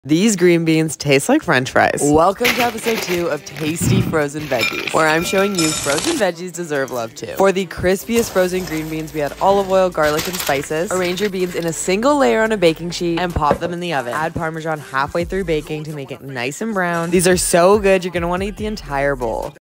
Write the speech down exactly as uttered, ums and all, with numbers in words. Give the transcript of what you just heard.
These green beans taste like french fries. Welcome to episode two of Tasty Frozen Veggies, where I'm showing you frozen veggies deserve love too. For the crispiest frozen green beans, we add olive oil, garlic, and spices. Arrange your beans in a single layer on a baking sheet and pop them in the oven. Add Parmesan halfway through baking to make it nice and brown. These are so good, you're gonna wanna eat the entire bowl.